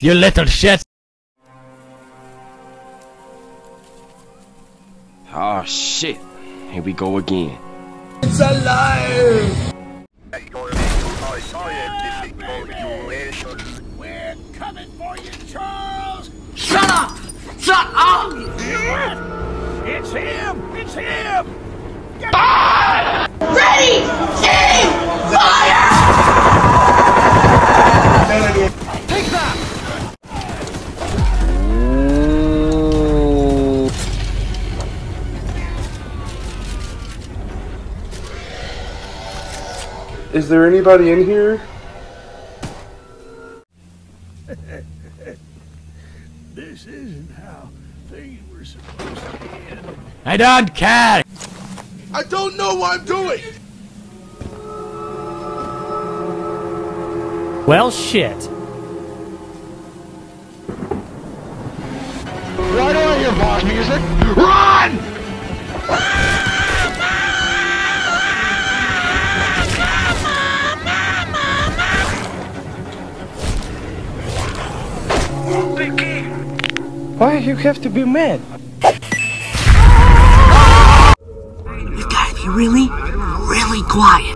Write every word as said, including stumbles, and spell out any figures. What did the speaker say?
You little shit! Oh shit, here we go again. It's alive! We're coming for you, Charles! Shut up! Shut up! It's him! It's him! Ah! Ready! Steady! Fire! Take that! Is there anybody in here? This isn't how things were supposed to end. I don't care! I don't know what I'm doing! Well, shit. Right on here, boss music! Run! Why you have to be mad? You gotta be really, really quiet.